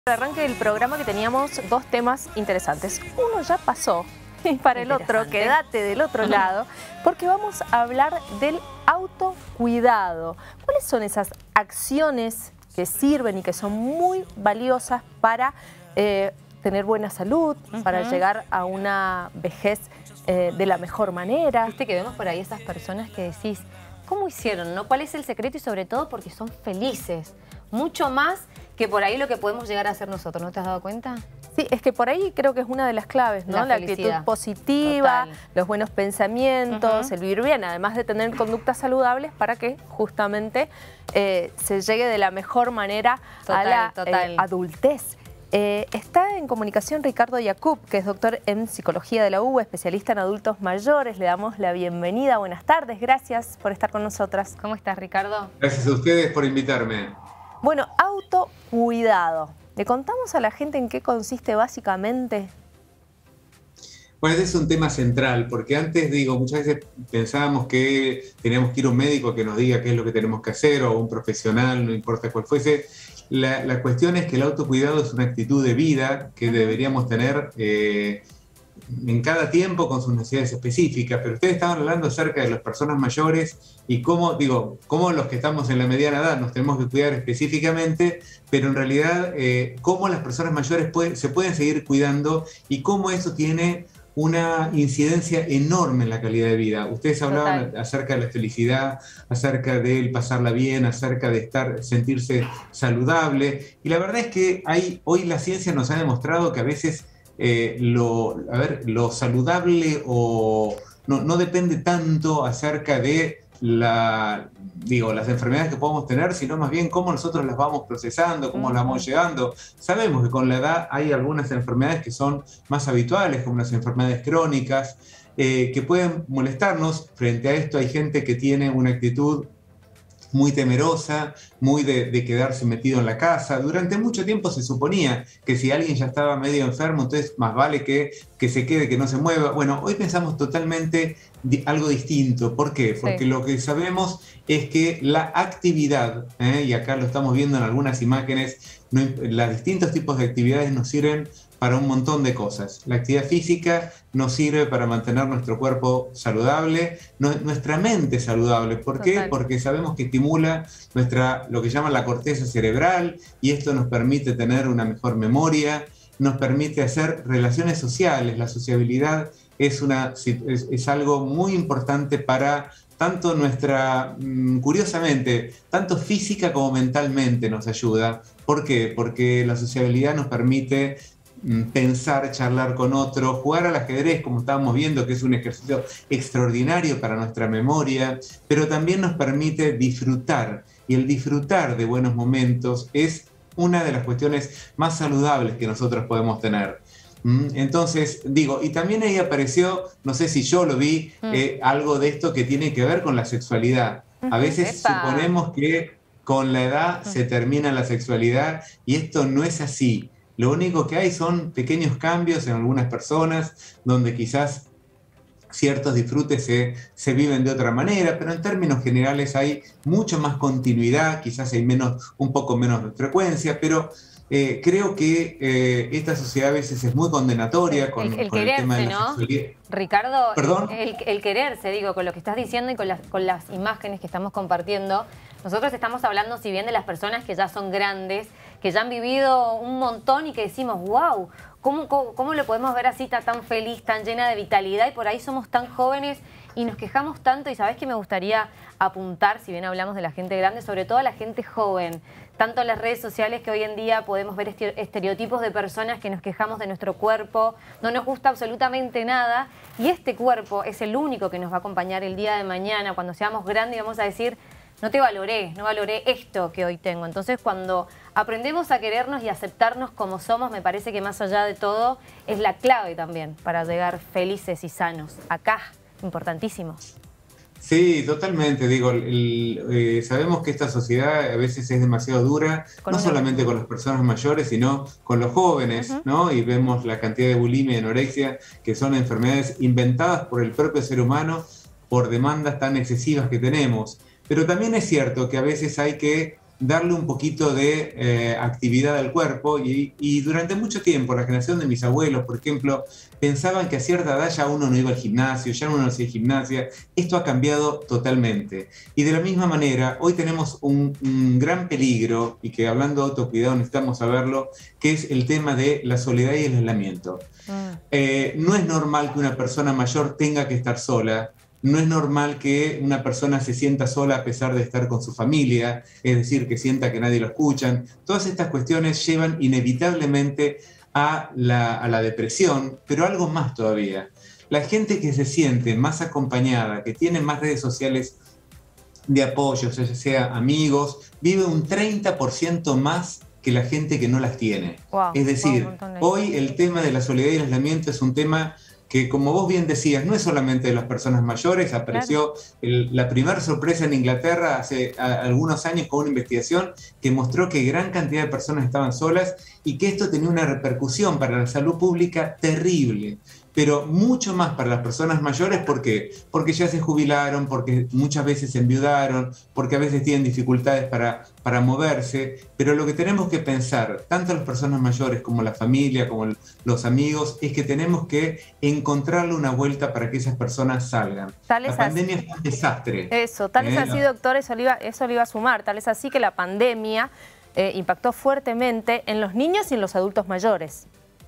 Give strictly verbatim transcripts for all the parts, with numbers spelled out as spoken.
arranque del programa que teníamos dos temas interesantes. Uno ya pasó y para el otro quédate del otro lado porque vamos a hablar del autocuidado. ¿Cuáles son esas acciones que sirven y que son muy valiosas para eh, tener buena salud, uh-huh. para llegar a una vejez eh, de la mejor manera? Viste que vemos por ahí esas personas que decís, ¿cómo hicieron? ¿No? ¿Cuál es el secreto? Y sobre todo porque son felices. Mucho más que por ahí lo que podemos llegar a hacer nosotros. ¿No te has dado cuenta? Sí, es que por ahí creo que es una de las claves, ¿no? La, la actitud positiva, total. Los buenos pensamientos, uh-huh. el vivir bien, además de tener conductas saludables para que justamente eh, se llegue de la mejor manera total, a la total. Eh, adultez. Eh, está en comunicación Ricardo Yacoub, que es doctor en Psicología de la U B A, especialista en adultos mayores. Le damos la bienvenida. Buenas tardes, gracias por estar con nosotras. ¿Cómo estás, Ricardo? Gracias a ustedes por invitarme. Bueno, autocuidado. ¿Le contamos a la gente en qué consiste básicamente? Bueno, ese es un tema central, porque antes, digo, muchas veces pensábamos que teníamos que ir a un médico que nos diga qué es lo que tenemos que hacer, o a un profesional, no importa cuál fuese. La, la cuestión es que el autocuidado es una actitud de vida que deberíamos tener eh, en cada tiempo con sus necesidades específicas. Pero ustedes estaban hablando acerca de las personas mayores y cómo, digo, cómo los que estamos en la mediana edad nos tenemos que cuidar específicamente, pero en realidad eh, cómo las personas mayores pueden, se pueden seguir cuidando y cómo eso tiene una incidencia enorme en la calidad de vida. Ustedes hablaban Total. acerca de la felicidad, acerca de pasarla bien, acerca de estar, sentirse saludable. Y la verdad es que hay, hoy la ciencia nos ha demostrado que a veces eh, lo, a ver, lo saludable o no, no depende tanto acerca de la, digo, las enfermedades que podemos tener, sino más bien cómo nosotros las vamos procesando, cómo uh-huh. las vamos llevando. Sabemos que con la edad hay algunas enfermedades que son más habituales, como las enfermedades crónicas, eh, que pueden molestarnos. Frente a esto hay gente que tiene una actitud muy temerosa, muy de, de quedarse metido en la casa. Durante mucho tiempo se suponía que si alguien ya estaba medio enfermo, entonces más vale que, que se quede, que no se mueva. Bueno, hoy pensamos totalmente di- algo distinto. ¿Por qué? Porque sí. lo que sabemos es que la actividad, ¿eh? y acá lo estamos viendo en algunas imágenes, no, los distintos tipos de actividades nos sirven para un montón de cosas. La actividad física nos sirve para mantener nuestro cuerpo saludable, no, nuestra mente saludable. ¿Por qué? Total. Porque sabemos que estimula nuestra, lo que llaman la corteza cerebral, y esto nos permite tener una mejor memoria, nos permite hacer relaciones sociales. La sociabilidad es, una, es, es algo muy importante para tanto nuestra, curiosamente, tanto física como mentalmente nos ayuda. ¿Por qué? Porque la sociabilidad nos permite pensar, charlar con otro, jugar al ajedrez, como estábamos viendo, que es un ejercicio extraordinario para nuestra memoria, pero también nos permite disfrutar, y el disfrutar de buenos momentos es una de las cuestiones más saludables que nosotros podemos tener. Entonces, digo, y también ahí apareció, no sé si yo lo vi, eh, algo de esto que tiene que ver con la sexualidad. A veces ¡Epa! Suponemos que con la edad se termina la sexualidad, y esto no es así. Lo único que hay son pequeños cambios en algunas personas, donde quizás ciertos disfrutes se, se viven de otra manera, pero en términos generales hay mucho más continuidad, quizás hay menos, un poco menos de frecuencia, pero eh, creo que eh, esta sociedad a veces es muy condenatoria con el, el, con quererse, el tema de la ¿no? sexualidad. Ricardo, ¿Perdón? El, el quererse, digo, con lo que estás diciendo y con las, con las imágenes que estamos compartiendo, nosotros estamos hablando, si bien de las personas que ya son grandes, que ya han vivido un montón y que decimos, wow, ¿cómo, cómo, cómo lo podemos ver así tan, tan feliz, tan llena de vitalidad? Y por ahí somos tan jóvenes y nos quejamos tanto. Y sabés que me gustaría apuntar, si bien hablamos de la gente grande, sobre todo a la gente joven. Tanto en las redes sociales, que hoy en día podemos ver estereotipos de personas que nos quejamos de nuestro cuerpo, no nos gusta absolutamente nada, y este cuerpo es el único que nos va a acompañar el día de mañana, cuando seamos grandes, y vamos a decir, no te valoré, no valoré esto que hoy tengo. Entonces, cuando aprendemos a querernos y aceptarnos como somos, me parece que más allá de todo, es la clave también para llegar felices y sanos. Acá, importantísimo. Sí, totalmente. Digo, el, eh, sabemos que esta sociedad a veces es demasiado dura, con no solamente con las personas mayores, sino con los jóvenes, uh-huh. ¿no? Y vemos la cantidad de bulimia y anorexia, que son enfermedades inventadas por el propio ser humano por demandas tan excesivas que tenemos. Pero también es cierto que a veces hay que darle un poquito de eh, actividad al cuerpo y, y durante mucho tiempo la generación de mis abuelos, por ejemplo, pensaban que a cierta edad ya uno no iba al gimnasio, ya uno no hacía gimnasia. Esto ha cambiado totalmente. Y de la misma manera, hoy tenemos un, un gran peligro, y que hablando de autocuidado necesitamos saberlo, que es el tema de la soledad y el aislamiento. Mm. Eh, no es normal que una persona mayor tenga que estar sola. No es normal que una persona se sienta sola a pesar de estar con su familia, es decir, que sienta que nadie lo escucha. Todas estas cuestiones llevan inevitablemente a la, a la depresión, pero algo más todavía. La gente que se siente más acompañada, que tiene más redes sociales de apoyo, o sea, sea amigos, vive un treinta por ciento más que la gente que no las tiene. Wow, es decir, wow, hoy el tema de la soledad y el aislamiento es un tema que, como vos bien decías, no es solamente de las personas mayores. Apareció claro. el, la primera sorpresa en Inglaterra hace a, algunos años con una investigación que mostró que gran cantidad de personas estaban solas y que esto tenía una repercusión para la salud pública terrible. Pero mucho más para las personas mayores, ¿por qué? Porque ya se jubilaron, porque muchas veces se enviudaron, porque a veces tienen dificultades para, para moverse. Pero lo que tenemos que pensar, tanto las personas mayores como la familia, como los amigos, es que tenemos que encontrarle una vuelta para que esas personas salgan. Tal la pandemia así. Fue un desastre. Eso, tal es eh, así, doctor, eso le, iba, eso le iba a sumar. Tal es así que la pandemia eh, impactó fuertemente en los niños y en los adultos mayores.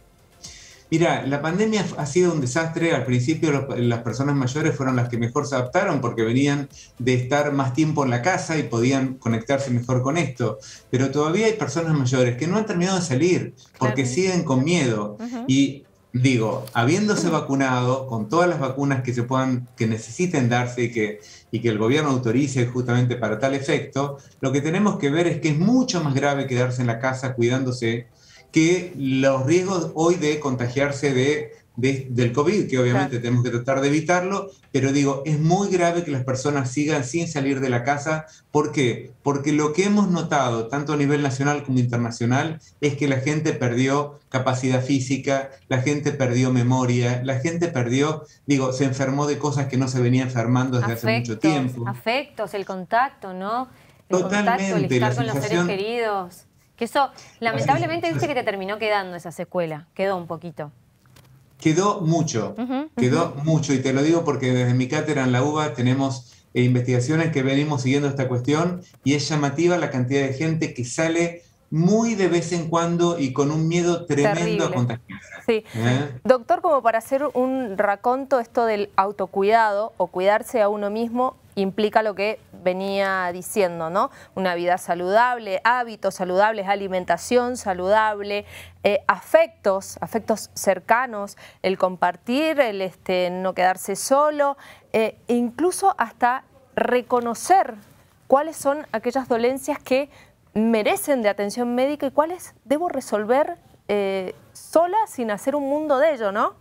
Mira, la pandemia ha sido un desastre. Al principio los, las personas mayores fueron las que mejor se adaptaron porque venían de estar más tiempo en la casa y podían conectarse mejor con esto. Pero todavía hay personas mayores que no han terminado de salir porque claro. siguen con miedo. Uh-huh. Y digo, habiéndose vacunado con todas las vacunas que se puedan, que necesiten darse y que, y que el gobierno autorice justamente para tal efecto, lo que tenemos que ver es que es mucho más grave quedarse en la casa cuidándose que los riesgos hoy de contagiarse de, de, del COVID, que obviamente claro. tenemos que tratar de evitarlo, pero digo, es muy grave que las personas sigan sin salir de la casa. ¿Por qué? Porque lo que hemos notado, tanto a nivel nacional como internacional, es que la gente perdió capacidad física, la gente perdió memoria, la gente perdió, digo, se enfermó de cosas que no se venía enfermando desde afectos, hace mucho tiempo. Afectos, el contacto, ¿no? El Totalmente. Contacto, el estar con sensación... los seres queridos. Que eso, lamentablemente, viste que te terminó quedando esa secuela. Quedó un poquito. Quedó mucho, uh-huh, quedó uh-huh. mucho. Y te lo digo porque desde mi cátedra en la U B A tenemos eh, investigaciones que venimos siguiendo esta cuestión y es llamativa la cantidad de gente que sale muy de vez en cuando y con un miedo tremendo Terrible. a contagiarse. Sí. ¿Eh? Doctor, como para hacer un raconto, esto del autocuidado o cuidarse a uno mismo implica lo que venía diciendo, ¿no? Una vida saludable, hábitos saludables, alimentación saludable, eh, afectos, afectos cercanos, el compartir, el este, no quedarse solo, eh, e incluso hasta reconocer cuáles son aquellas dolencias que merecen de atención médica y cuáles debo resolver eh, sola sin hacer un mundo de ello, ¿no?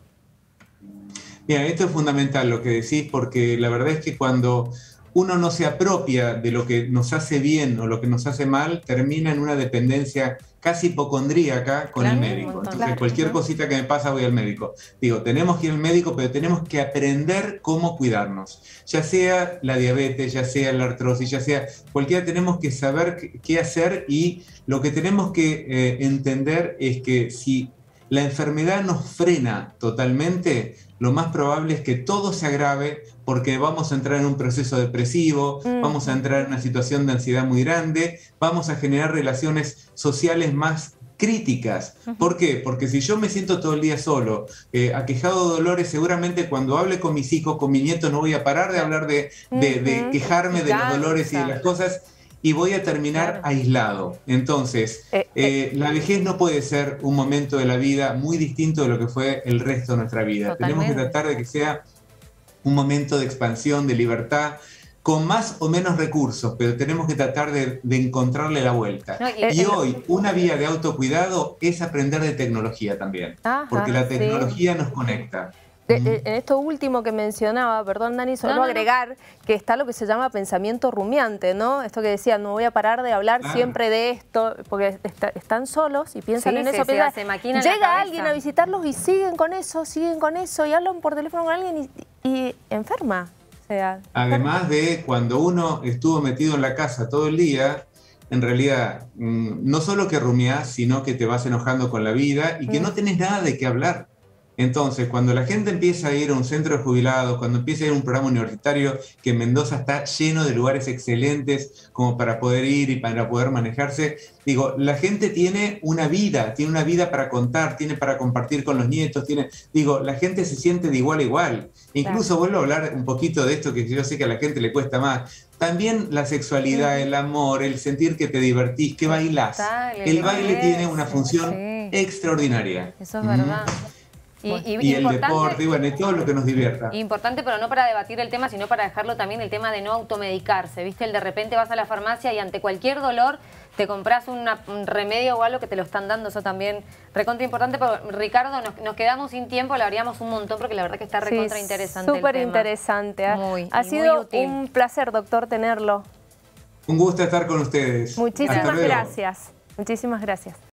Mira, esto es fundamental lo que decís, porque la verdad es que cuando uno no se apropia de lo que nos hace bien o lo que nos hace mal, termina en una dependencia casi hipocondríaca con claro, el médico. Entonces, claro, cualquier ¿no? cosita que me pasa voy al médico. Digo, tenemos que ir al médico, pero tenemos que aprender cómo cuidarnos. Ya sea la diabetes, ya sea la artrosis, ya sea cualquiera, tenemos que saber qué hacer y lo que tenemos que eh, entender es que si la enfermedad nos frena totalmente, lo más probable es que todo se agrave porque vamos a entrar en un proceso depresivo, mm. vamos a entrar en una situación de ansiedad muy grande, vamos a generar relaciones sociales más críticas. Uh-huh. ¿Por qué? Porque si yo me siento todo el día solo, eh, aquejado de dolores, seguramente cuando hable con mis hijos, con mi nieto, no voy a parar de hablar de, de, uh-huh. de quejarme de los dolores y de las cosas, y voy a terminar claro. aislado. Entonces, eh, eh, eh, la vejez no puede ser un momento de la vida muy distinto de lo que fue el resto de nuestra vida. Totalmente. Tenemos que tratar de que sea un momento de expansión, de libertad, con más o menos recursos, pero tenemos que tratar de, de encontrarle la vuelta. No, y, y hoy, una vía de autocuidado es aprender de tecnología también, Ajá, porque la tecnología sí. nos conecta. De, de, en esto último que mencionaba, perdón Dani, solo no, no, agregar no. que está lo que se llama pensamiento rumiante, ¿no? Esto que decía, no voy a parar de hablar ah. siempre de esto, porque está, están solos y piensan sí, en eso. Se, piensan, se maquina llega alguien a visitarlos y siguen con eso, siguen con eso y hablan por teléfono con alguien y, y enferma. O sea, además de cuando uno estuvo metido en la casa todo el día, en realidad, no solo que rumiás, sino que te vas enojando con la vida y que no tenés nada de qué hablar. Entonces, cuando la gente empieza a ir a un centro de jubilados, cuando empieza a ir a un programa universitario, que en Mendoza está lleno de lugares excelentes como para poder ir y para poder manejarse, digo, la gente tiene una vida, tiene una vida para contar, tiene para compartir con los nietos, tiene, digo, la gente se siente de igual a igual. Incluso vuelvo a hablar un poquito de esto que yo sé que a la gente le cuesta más. También la sexualidad, el amor, el sentir que te divertís, que bailás. El, el baile tiene una función sí. extraordinaria. Eso es verdad. Y, y, y el deporte, y bueno, y todo lo que nos divierta. Importante, pero no para debatir el tema, sino para dejarlo también el tema de no automedicarse, ¿viste? El de repente vas a la farmacia y ante cualquier dolor te compras una, un remedio o algo que te lo están dando, eso también recontra importante. Pero Ricardo, nos, nos quedamos sin tiempo, le habríamos un montón porque la verdad que está recontra sí, interesante. Súper interesante. ¿eh? Muy, ha sido muy un placer, doctor, tenerlo. Un gusto estar con ustedes. Muchísimas gracias. Muchísimas gracias.